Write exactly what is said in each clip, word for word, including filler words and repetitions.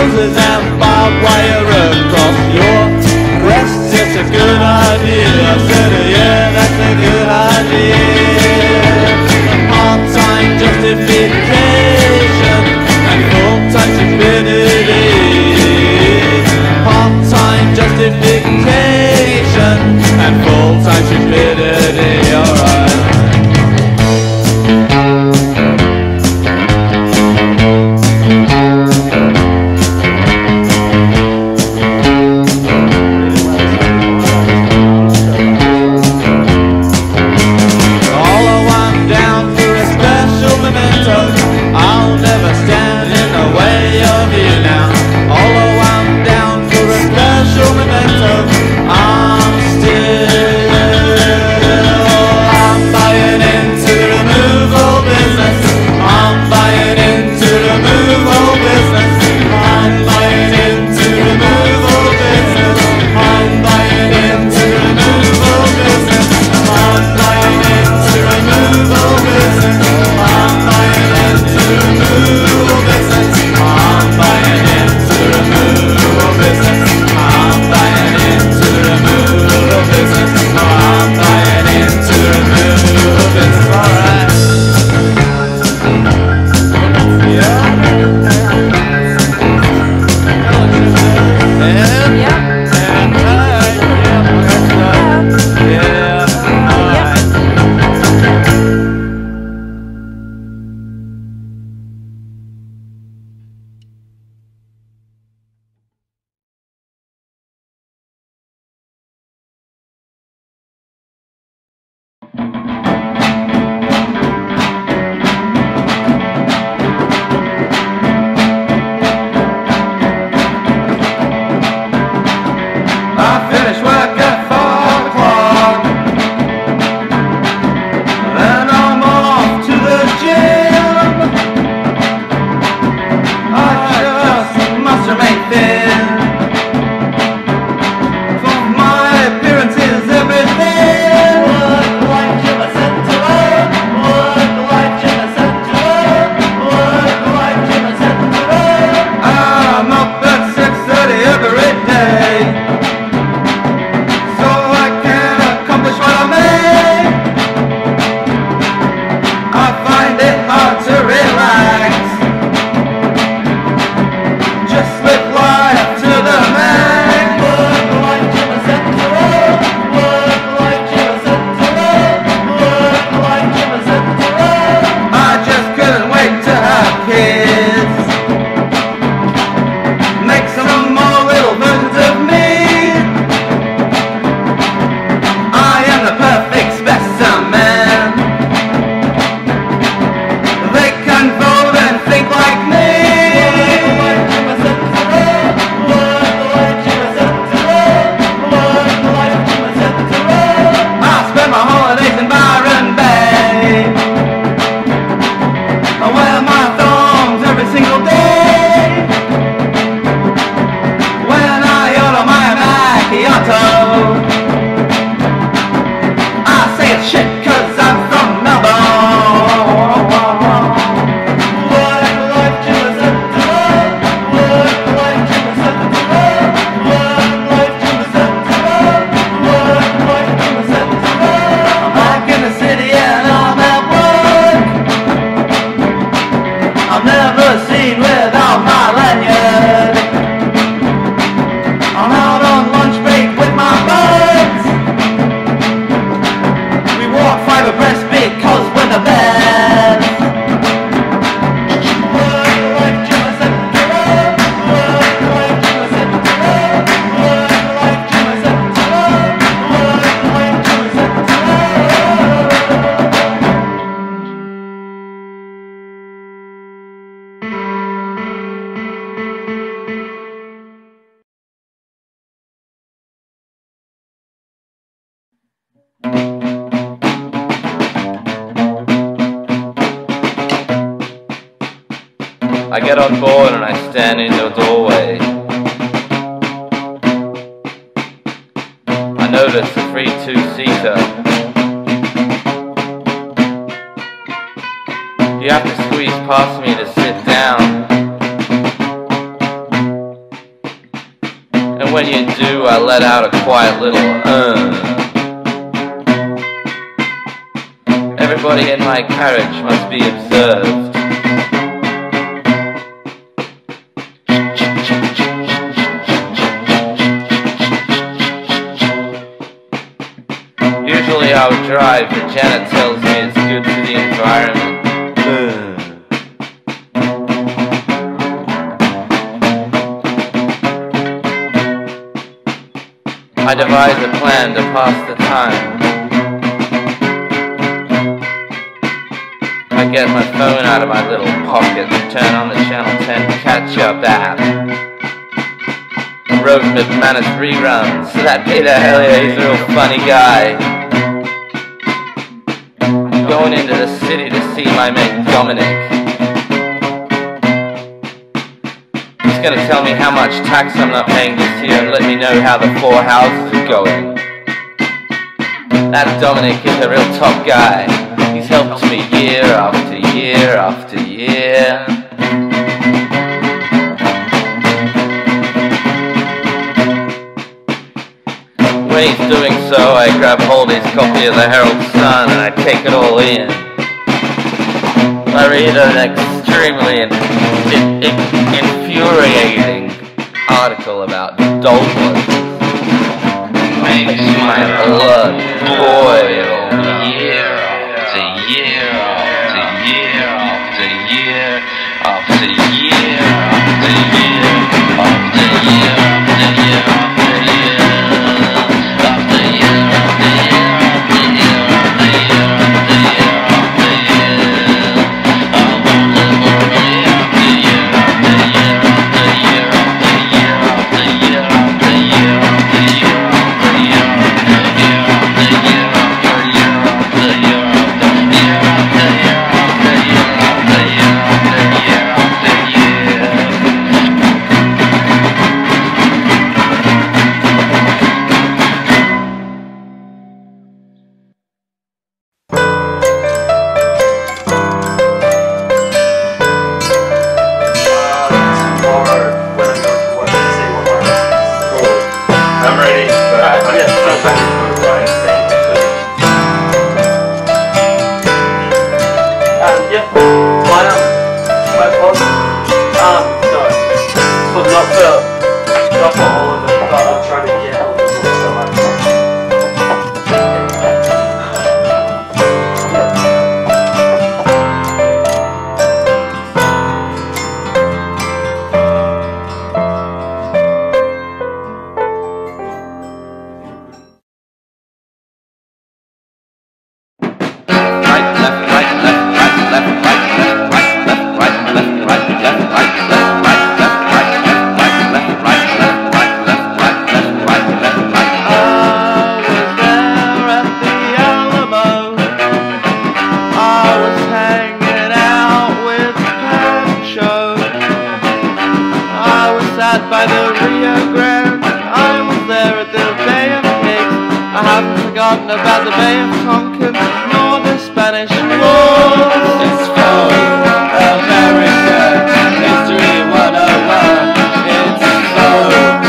roses and barbed wire across your breast. It's a good idea. I said, yeah, that's a good idea. Part-time justification and full-time stupidity. Part-time justification and full-time stupidity. Alright. I get on board and I stand in the doorway. I notice a free two-seater. You have to squeeze past me to sit down. when you do, I let out a quiet little uh. Everybody in my carriage must be observed. Usually I would drive, but Janet tells me it's good for the environment. uh. I devise a plan to pass the time. I get my phone out of my little pocket and turn on the Channel ten catch-up app. Road McManus reruns. That Peter Hellier, he's a real funny guy. I'm going into the city to see my mate Dominic. He's gonna tell me how much tax I'm not paying this year and let me know how the four houses are going. That Dominic is a real top guy. He's helped me year after year after year. When he's doing so, I grab hold of his copy of the Herald Sun and I take it all in. I read an extremely in, in, in, infuriating article about dolphins. Makes my blood boil year after year after year after year after year after year after year after year after year. By the Rio Grande, I was there at the Bay of Pigs. I haven't forgotten about the Bay of Tonkin, nor the Spanish Wars. It's for America, History one oh one. It's for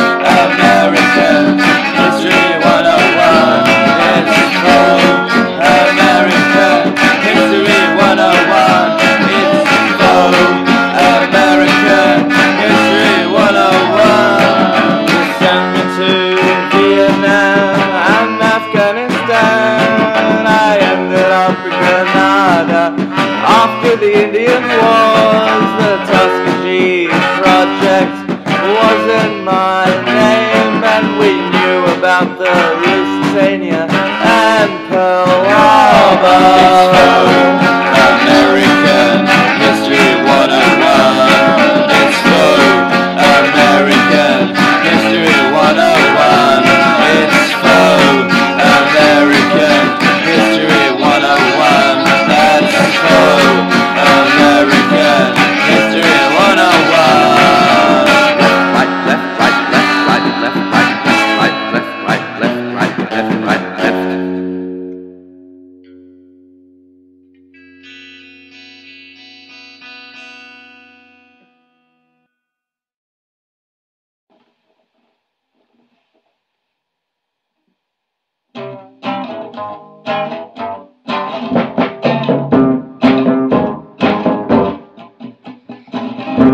America, History one oh one. It's for America, History one oh one. It's for America, History one oh one. Send me to Vietnam and Afghanistan. I ended up in Grenada after the Indian Wars. The Tuskegee Project was in my name, and we knew about the Lusitania and Pearl Harbor. American History one oh one. It's for American History one oh one. It's for American History one oh one. That's for American History one oh one. Right, left, right, left, right, left, right, left, right, left, right, left, right, left, right, left.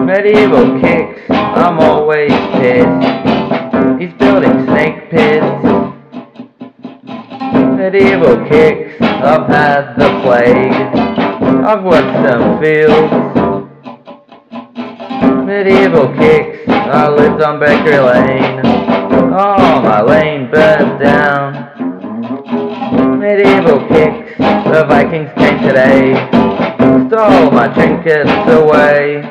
Medieval kicks, I'm always pissed. He's building snake pits. Medieval kicks, I've had the plague. I've worked some fields. Medieval kicks, I lived on Bakery Lane. Oh, my lane burnt down. Medieval kicks, the Vikings came today. Stole my trinkets away.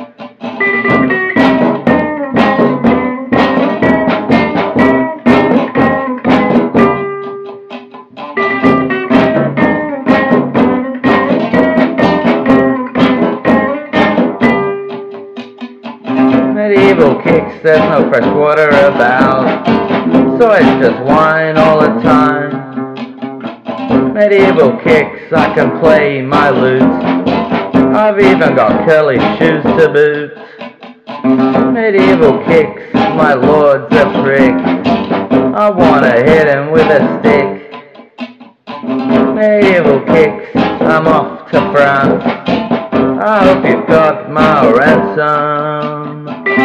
Medieval kicks, there's no fresh water about, so it's just wine all the time. Medieval kicks, I can play my lute. I've even got curly shoes to boot. Medieval kicks, my lord's a prick. I wanna hit him with a stick. Medieval kicks, I'm off to France. I hope you've got my ransom.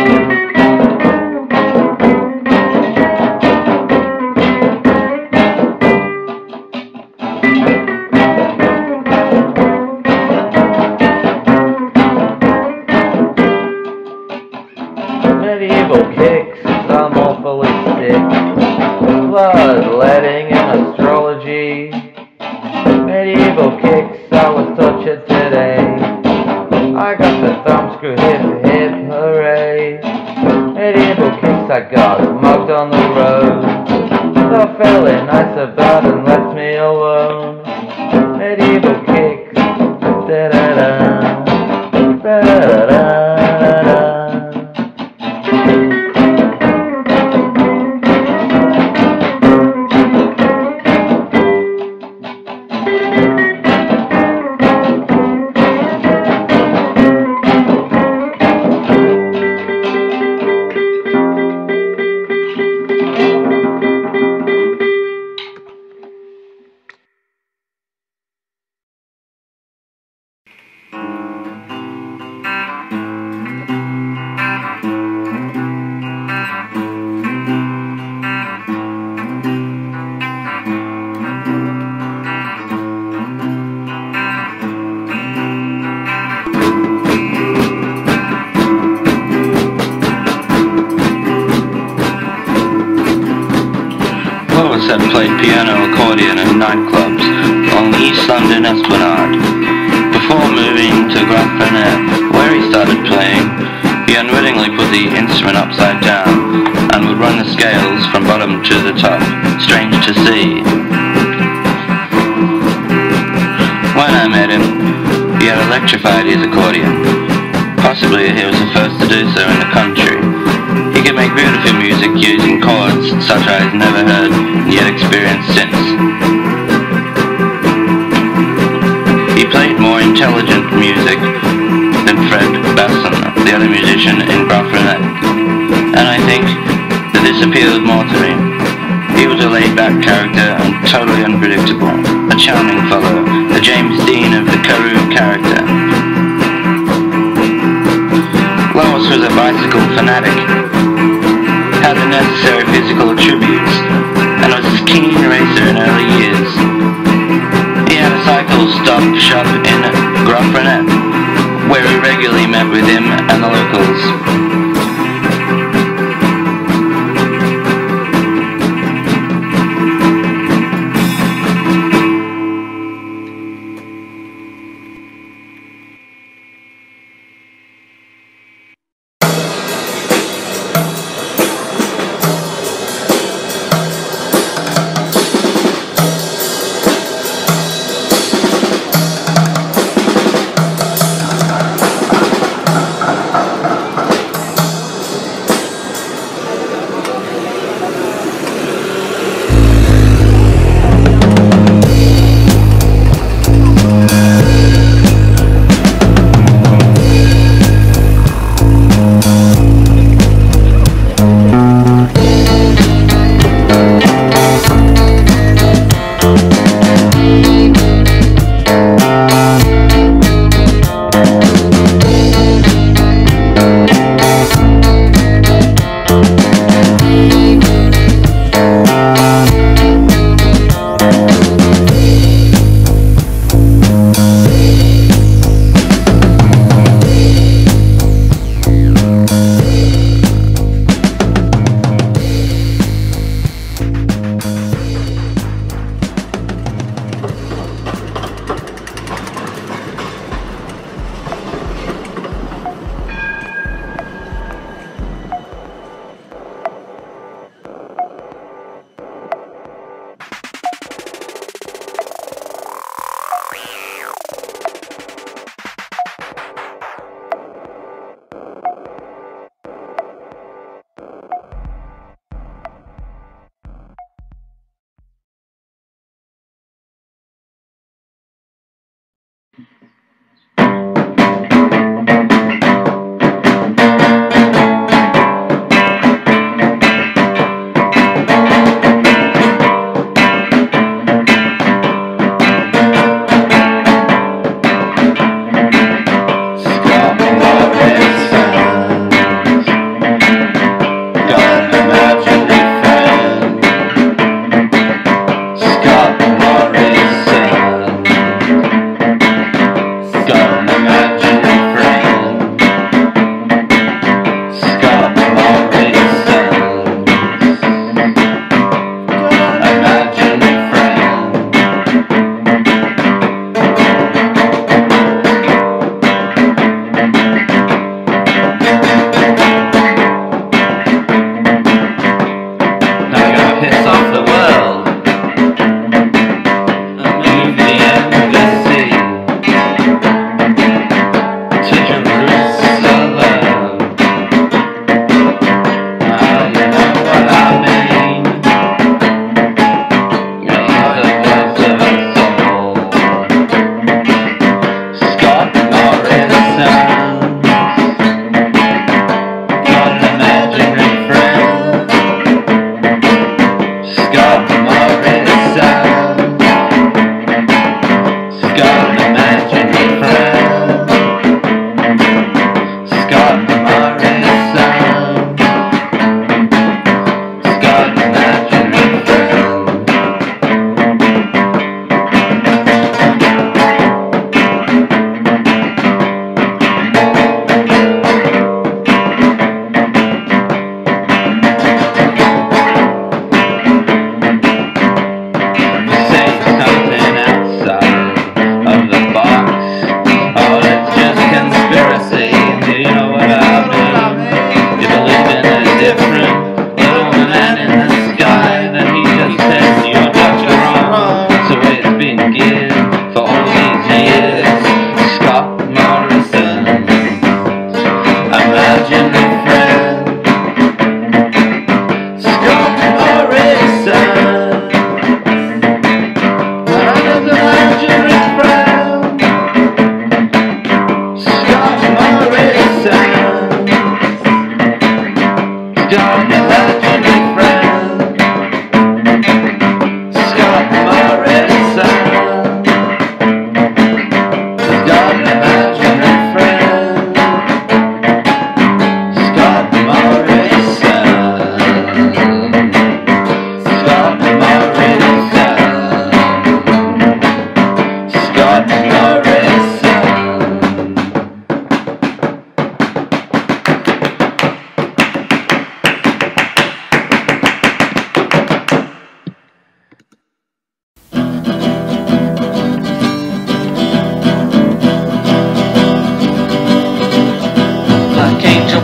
Medieval kicks, I'm awfully sick. Bloodletting and astrology. Medieval kicks, I was tortured today. I got the thumbscrew, hip hip hooray. Medieval kicks, I got mugged on the road. The fairly nice about and left me alone. Medieval kicks, da da da, da da da. Had played piano accordion in nightclubs on the East London Esplanade. Before moving to Grafenet, where he started playing, he unwittingly put the instrument upside down and would run the scales from bottom to the top, strange to see. When I met him, he had electrified his accordion. Possibly he was the first to do so in the country. He could make beautiful music using chords such I had never heard and yet experienced since. He played more intelligent music than Fred Basson, the other musician in Grafenet, and I think that this appealed more to me. He was a laid-back character and totally unpredictable, a charming fellow, a James Dean of the Carew character. Lois was a bicycle fanatic, had the necessary physical attributes, and was a keen racer in early years. He had a cycle stop shop in Grafenet, where we regularly met with him and the locals.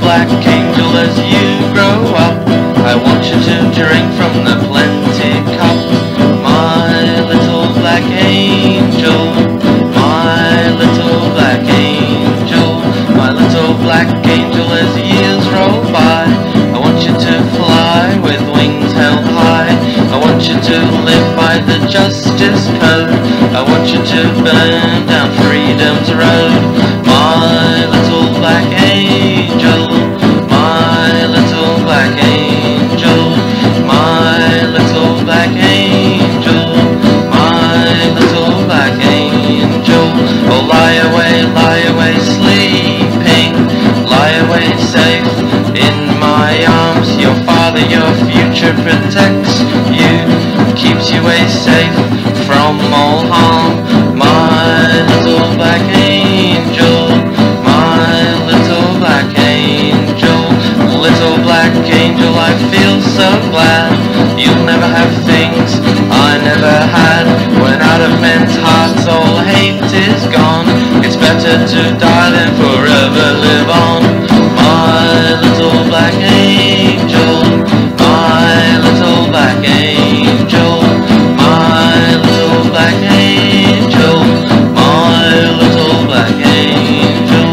black angel, as you grow up, I want you to drink from the plenty cup. My little black angel, my little black angel, my little black angel, as years roll by, I want you to fly with wings held high. I want you to live by the justice code. I want you to burn down freedom's road. My little black angel, my little black angel, my little black angel, my little black angel. Oh, lie away, lie away, sleeping, lie away safe in my arms. Your father, your future protects you, keeps you away safe from all harm. My little black angel, my little black angel, little black angel, I feel so glad you'll never have things I never had. When out of men's hearts all hate is gone, it's better to die than forever live on. My little black angel, my little black angel, my little black angel, my little black angel.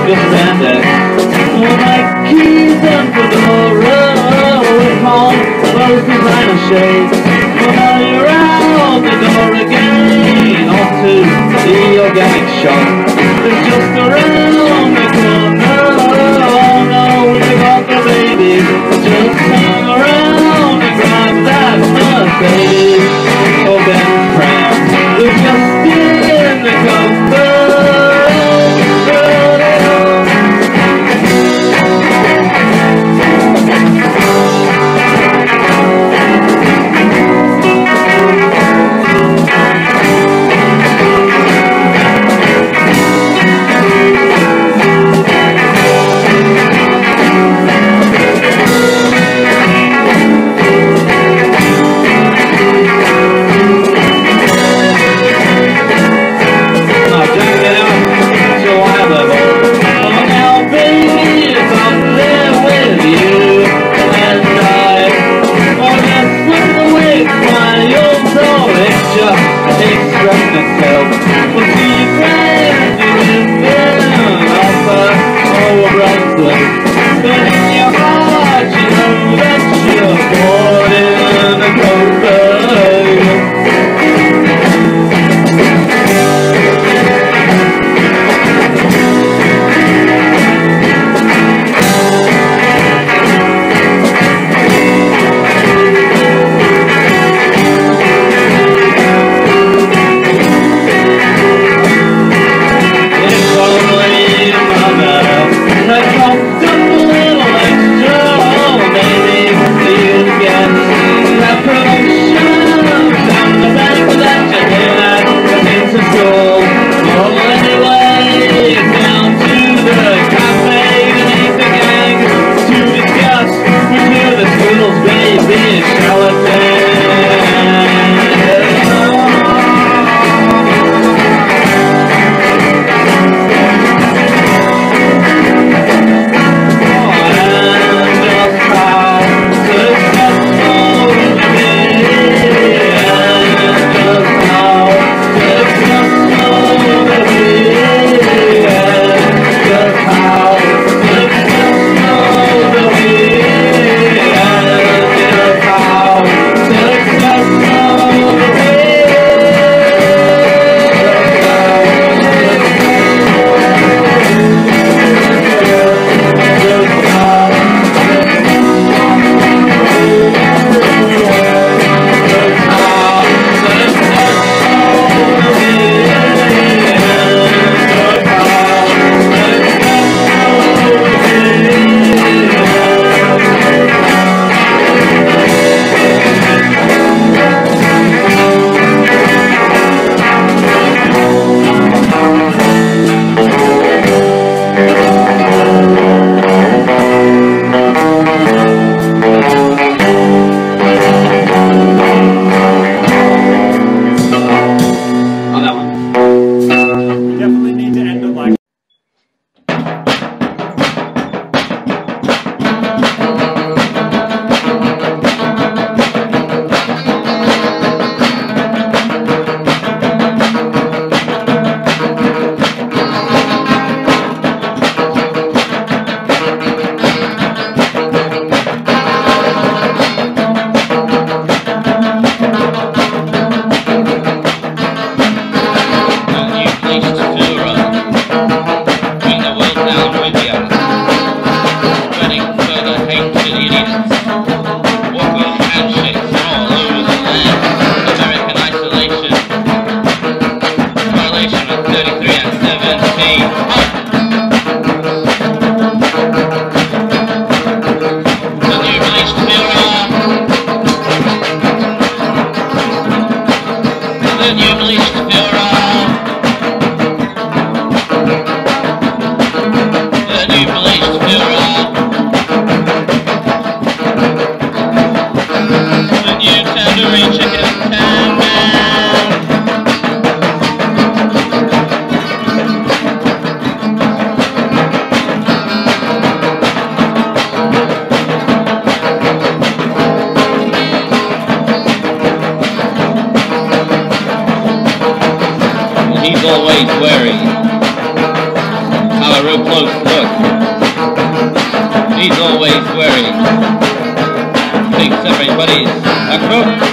just stand there. All my keys and fedora, with home, clothes, designer shades. Well, now you're out the door again, onto the organic shop. It's just around the corner. Oh no, we got the baby. Just hang around and grab that Mercedes. Oh, Ben Crown, we're just in the comfort. He's always wary. have a real close look. He's always wearing, thinks everybody's a crook.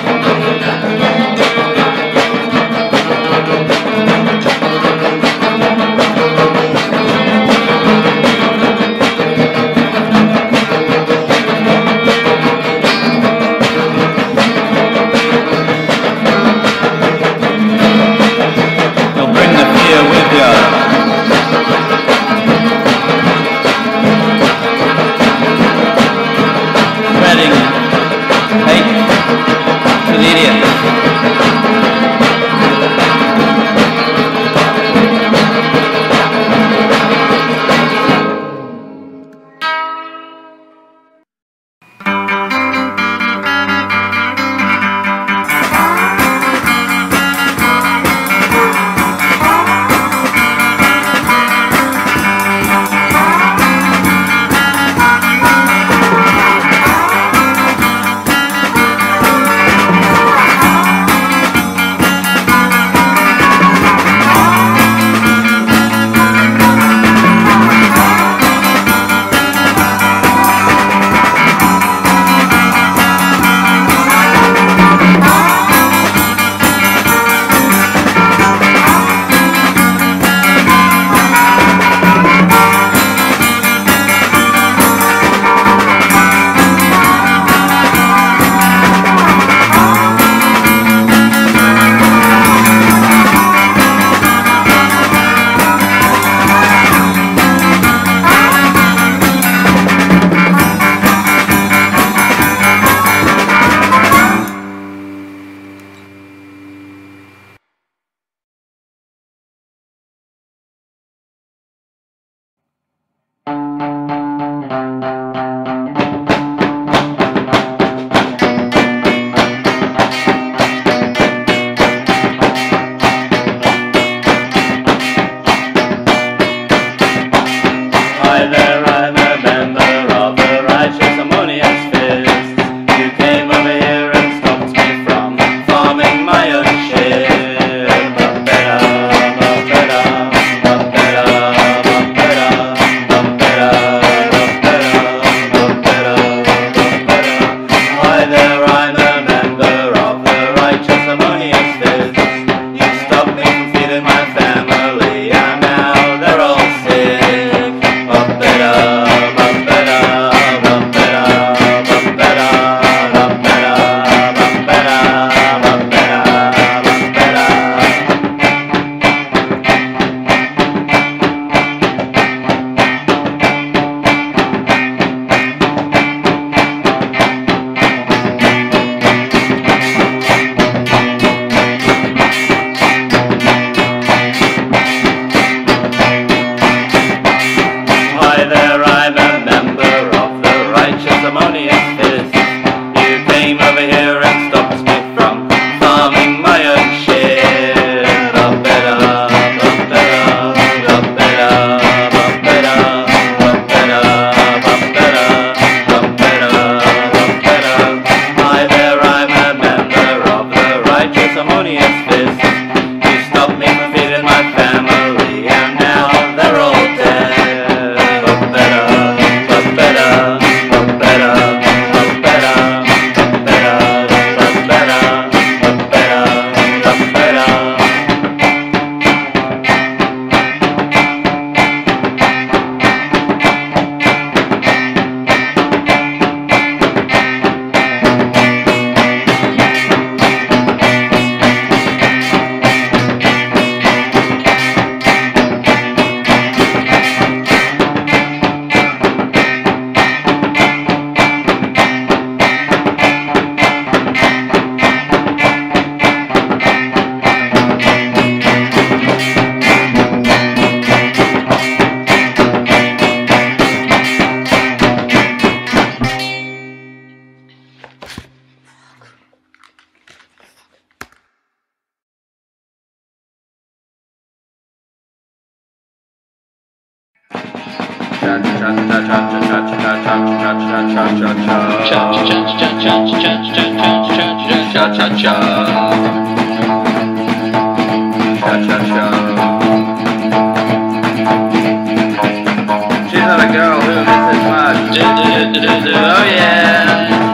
Oh yeah.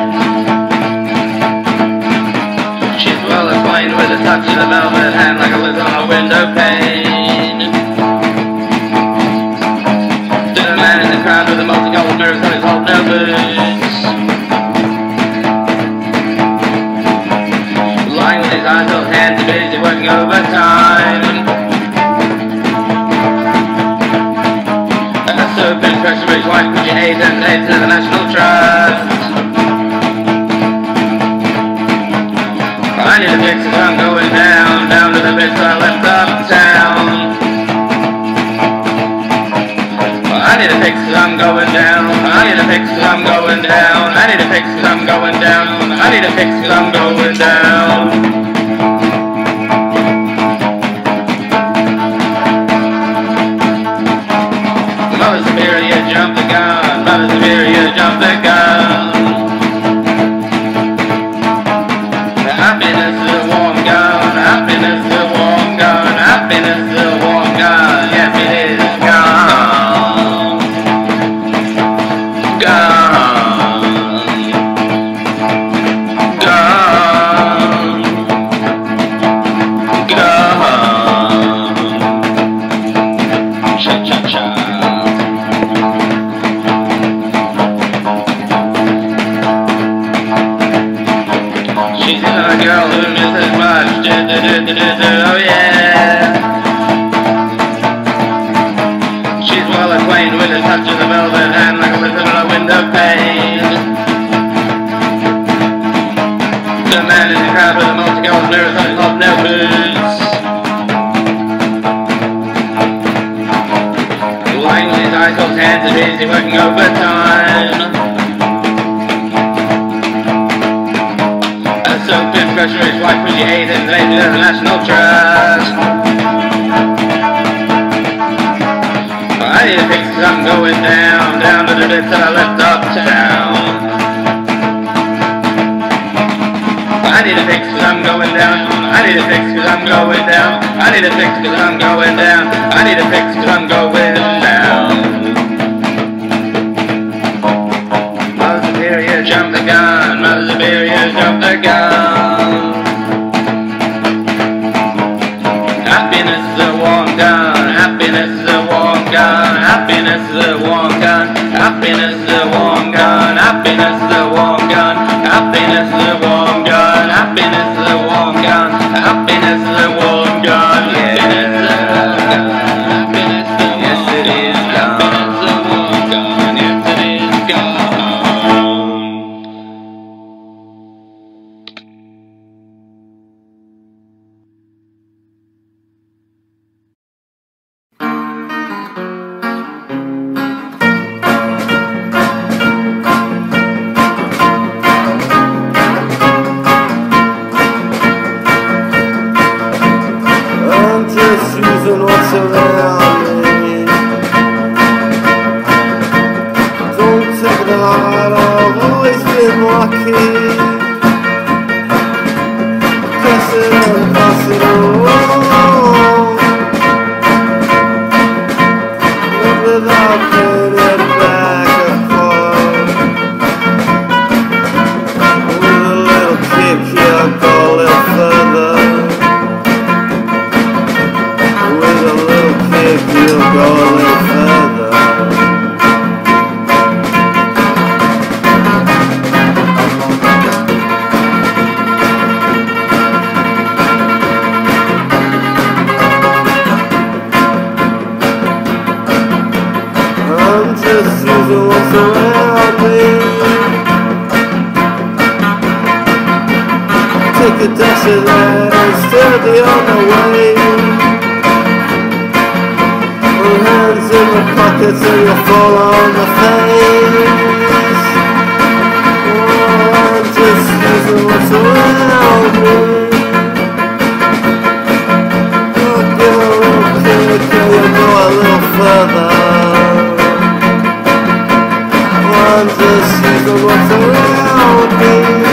She's well acquainted with the touch of the velvet hand like a lid on a window pane. To the man in the crowd with the multicolored mirrors on his hobnail boots, lying with his eyes held hands busy working overtime. Pressure rich white could you hate and hate to the National Trust. I need a fix cause I'm going down, down to the bits I left uptown. I need a fix cause I'm going down, I need a fix cause I'm going down, I need a fix cause I'm going down, I need a fix cause I'm going down. Mother Superior, jump the gun. Mother Superior, jump the gun. Happiness is a warm gun. Happiness is a warm gun. Happiness is a warm gun. Yes, it is gone. Gone. Gone. Gone. Cha cha cha. She's a girl who misses much, do, do, do, do, do, do, oh yeah. She's well acquainted with the touch of the velvet hand like a lizard on a window pane. The man in the crowd with the multicolored mirrors on his hobnail boots, lying with his eyes closed, hands are busy working overtime. Pressure is white when you hate it, they do the National Trust. I need a fix cause I'm going down, down to the bits that I left uptown. I need a fix cause I'm going down, I need a fix cause I'm going down, I need a fix cause I'm going down, I need a fix cause I'm going down. Mother Superior, jump the gun, Mother Superior, jump the gun. Happiness is a warm gun, happiness is a warm gun, happiness is a warm gun, happiness is a warm gun, happiness is a warm gun, happiness is a warm gun, happiness is a warm gun, happiness is a warm gun, happiness is a warm gun, yes it is gone, happiness is a warm gun, yes it is gone. Using what's around me. Don't take the heart, I've always been lucky. Press it and pass it along, not without paying it back and forth. With a little kick, yeah, go a little further. You'll go a little further. I'm just using what's around me. Take a dash of that and steady on the way. Hands in the pockets and you fall on the face. Oh, I'm just using what's around me. Oh, give a little kick and you go a little further. Oh, I'm just using what's around me.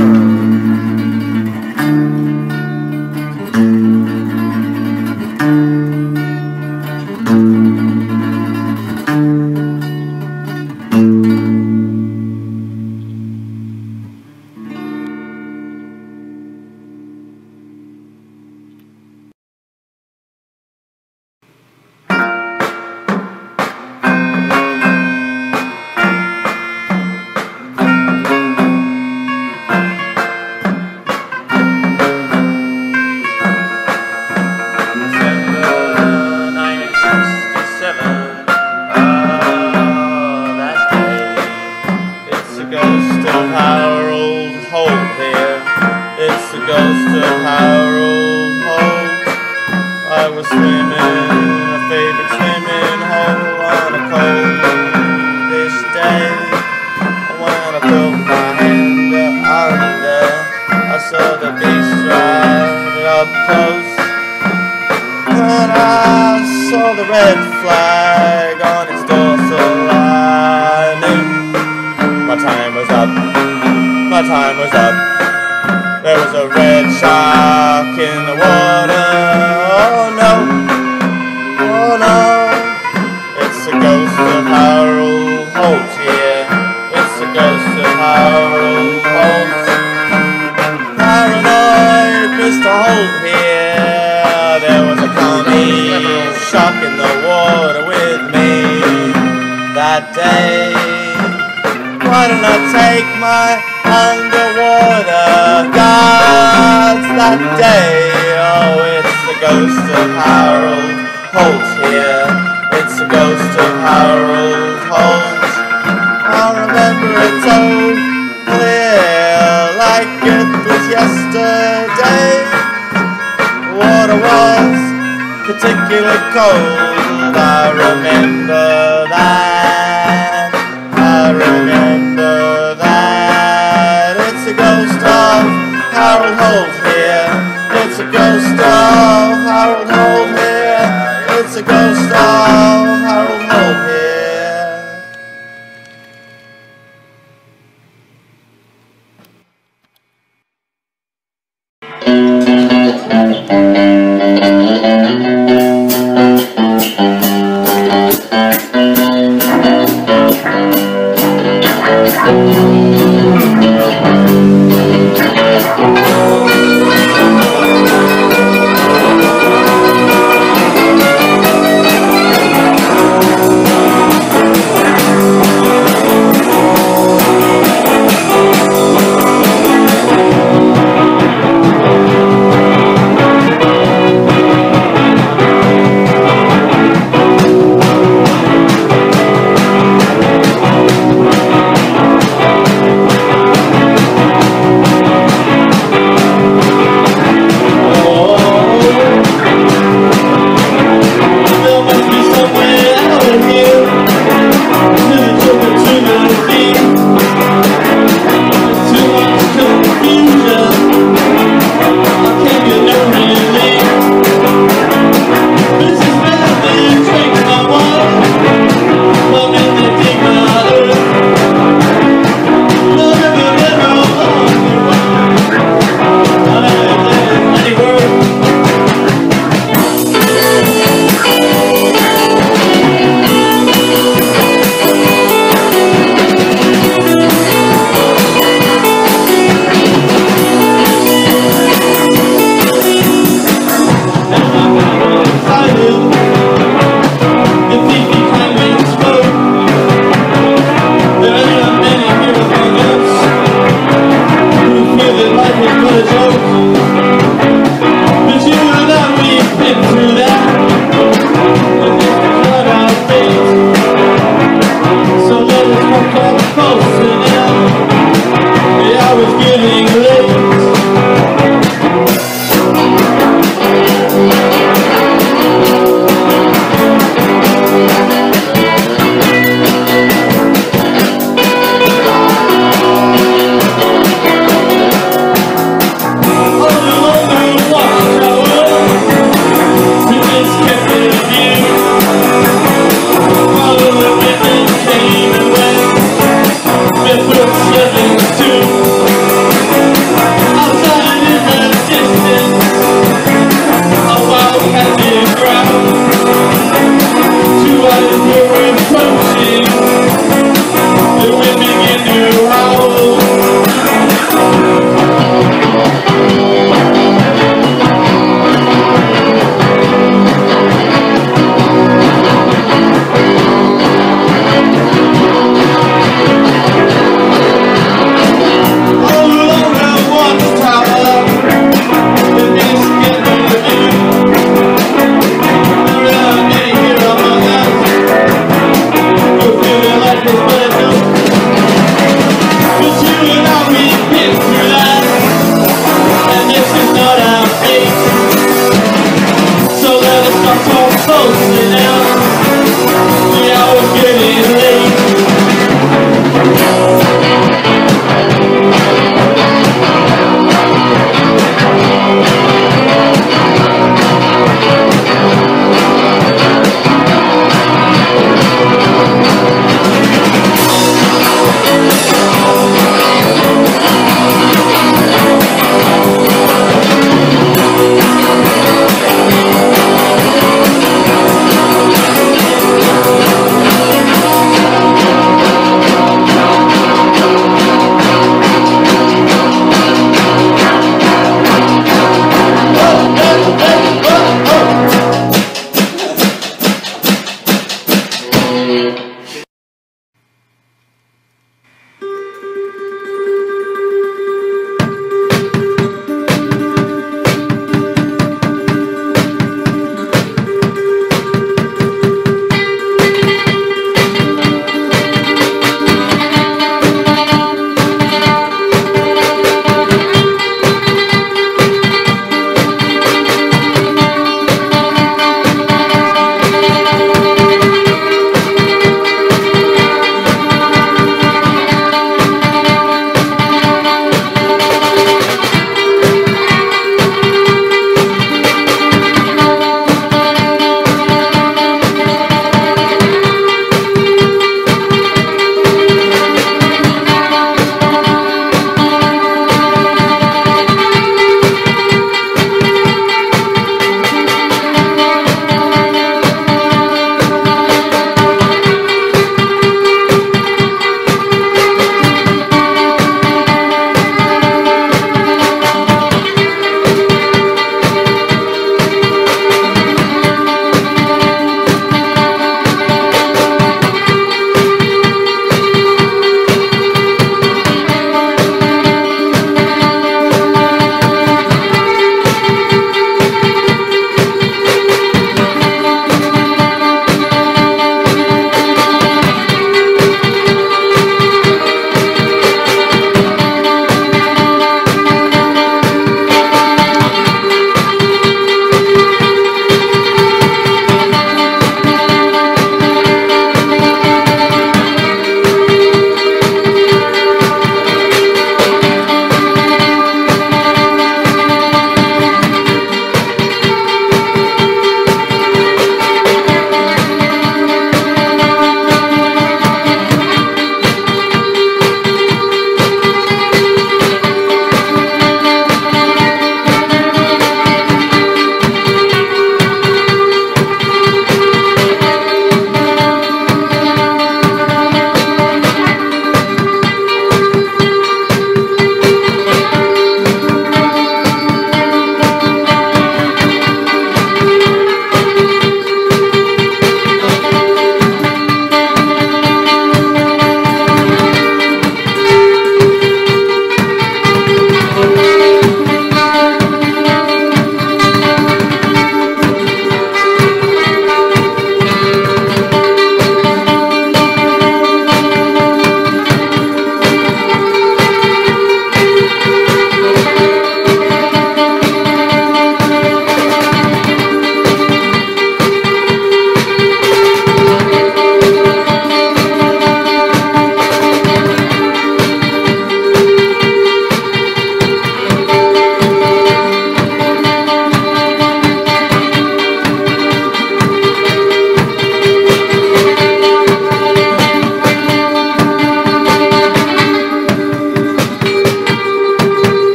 Thank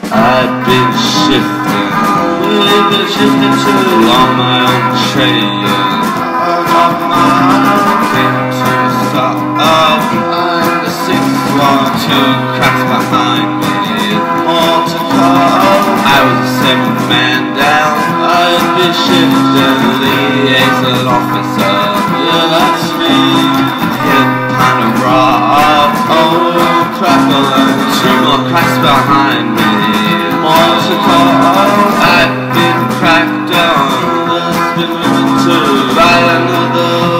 I've been shifting, we've been shifting too on my own train. Of my came to a stop of and the sixth one, two cracks behind me, more to come. I was the seventh man down, I've been shifting, liaison officer, yeah that's me. Hit kind of raw, oh crackle and two more cracks behind me. More to come. I've been cracked down, there's been moving to by another.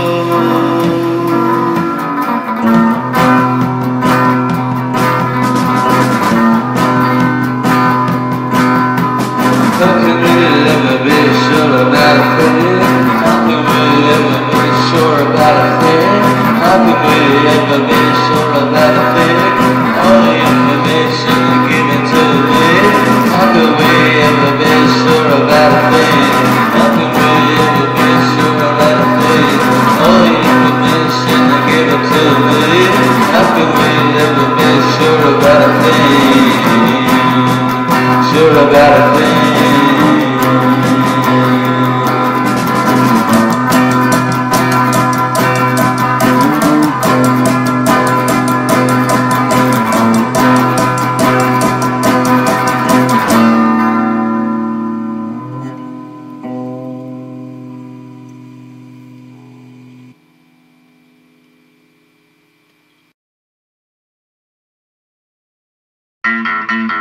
How can we ever be sure about a thing? How can we ever be sure about a thing? How can we ever be sure about a thing? All the information given to me. How can we ever be sure about a thing? How can we ever be sure about a thing? All the information given to me. How can we ever be sure about a thing? Sure about a thing. Thank you.